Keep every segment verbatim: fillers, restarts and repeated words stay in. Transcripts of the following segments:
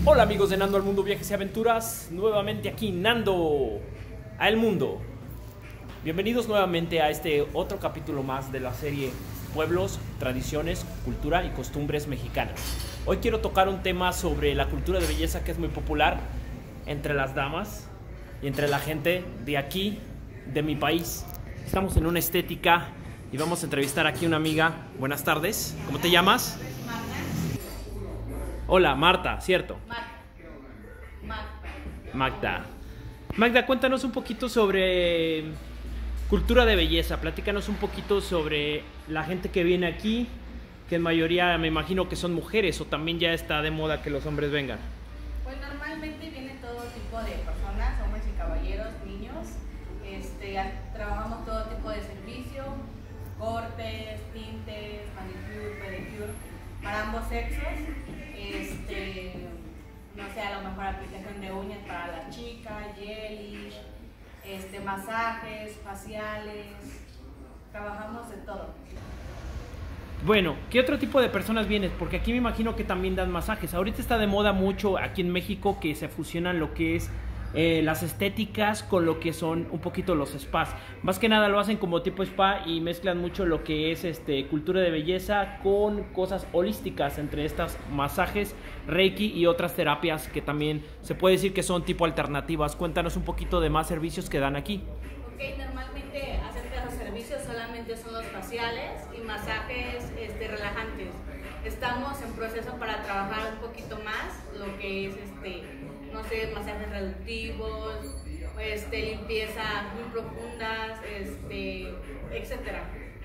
Hola amigos de Nando al Mundo Viajes y Aventuras, nuevamente aquí Nando al Mundo. Bienvenidos nuevamente a este otro capítulo más de la serie Pueblos, Tradiciones, Cultura y Costumbres Mexicanas. Hoy quiero tocar un tema sobre la cultura de belleza que es muy popular entre las damas y entre la gente de aquí, de mi país. Estamos en una estética y vamos a entrevistar aquí a una amiga. Buenas tardes, ¿cómo te llamas? Hola, Marta, ¿cierto? Magda. Magda. Magda, cuéntanos un poquito sobre cultura de belleza. Platícanos un poquito sobre la gente que viene aquí, que en mayoría me imagino que son mujeres, o también ya está de moda que los hombres vengan. Pues normalmente viene todo tipo de personas, hombres y caballeros, niños. Este, trabajamos todo tipo de servicio, cortes, tintes, manicure, pedicure, para ambos sexos. Este, no sé, a lo mejor aplicación de uñas para las chicas, gelish, este, masajes, faciales, trabajamos de todo. Bueno, ¿qué otro tipo de personas vienes? Porque aquí me imagino que también dan masajes. Ahorita está de moda mucho aquí en México que se fusionan lo que es eh, las estéticas con lo que son un poquito los spas. Más que nada lo hacen como tipo spa y mezclan mucho lo que es este, cultura de belleza con cosas holísticas, entre estas masajes, reiki y otras terapias que también se puede decir que son tipo alternativas. Cuéntanos un poquito de más servicios que dan aquí. Ok, normalmente acerca de los servicios solamente son los faciales y masajes este, relajantes. Estamos en proceso para trabajar un poquito más lo que es, este, no sé, masajes reductivos, este, limpieza muy profundas, este, etcétera.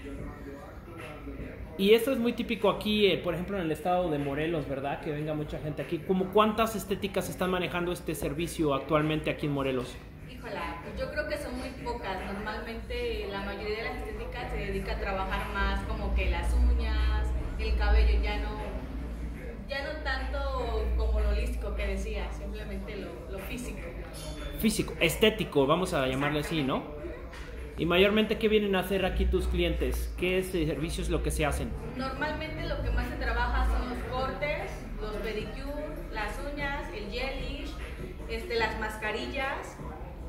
Y esto es muy típico aquí, eh, por ejemplo, en el estado de Morelos, ¿verdad? Que venga mucha gente aquí. ¿Cómo cuántas estéticas están manejando este servicio actualmente aquí en Morelos? Híjola, pues yo creo que son muy pocas. Normalmente la mayoría de las estéticas se dedica a trabajar más como que las uñas, el cabello, ya no, ya no tanto como lo holístico que decía, simplemente lo, lo físico. Físico, estético, vamos a llamarle así, ¿no? Y mayormente, ¿qué vienen a hacer aquí tus clientes? ¿Qué servicios es lo que se hacen? Normalmente lo que más se trabaja son los cortes, los pedicure, las uñas, el gelish, este, las mascarillas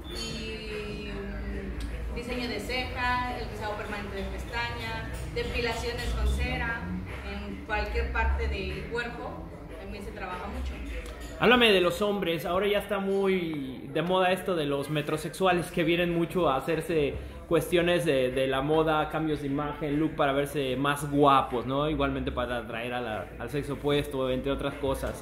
y um, diseño de ceja, el rizado permanente de pestaña, depilaciones con cera, en cualquier parte del cuerpo también se trabaja mucho. Háblame de los hombres. Ahora ya está muy de moda esto de los metrosexuales que vienen mucho a hacerse cuestiones de, de la moda, cambios de imagen, look para verse más guapos, ¿no? Igualmente para atraer a la, al sexo opuesto, entre otras cosas.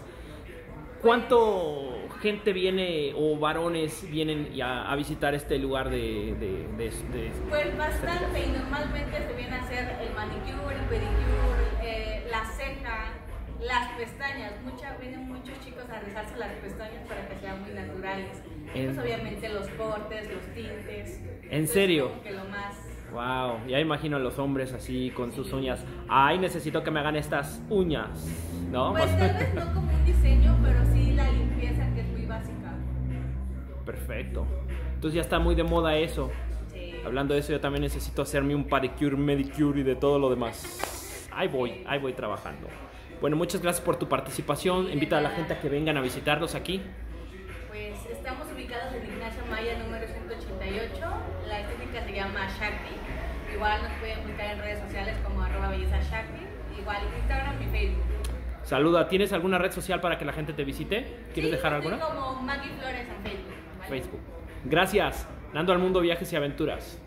¿Cuánto gente viene o varones vienen a, a visitar este lugar de, de, de, de Pues bastante, y normalmente se viene a hacer el manicure, el pedicure, eh, la ceja, las pestañas. Muchas, vienen muchos chicos a rizarse las pestañas para que sean muy naturales. En... Pues obviamente los cortes, los tintes. ¿En serio? Como que lo más... Wow, ya imagino a los hombres así con sus uñas. Ay, necesito que me hagan estas uñas, ¿no? Pues tal vez no como un diseño, pero sí la limpieza, que es muy básica. Perfecto. Entonces ya está muy de moda eso. Sí. Hablando de eso, yo también necesito hacerme un pedicure, medicure y de todo lo demás. Ahí voy, ahí voy trabajando. Bueno, muchas gracias por tu participación. Invita a la gente a que vengan a visitarnos aquí. Pues estamos ubicados en Ignacio Maya número ciento ochenta y ocho. La estética se llama Shakti. Igual nos pueden buscar en redes sociales como arroba belleza Shakti. Igual en Instagram y Facebook. Saluda, ¿tienes alguna red social para que la gente te visite? ¿Quieres sí, dejar alguna? como Maggie Flores en Facebook. ¿Vale? Facebook. Gracias. Nando al Mundo Viajes y Aventuras.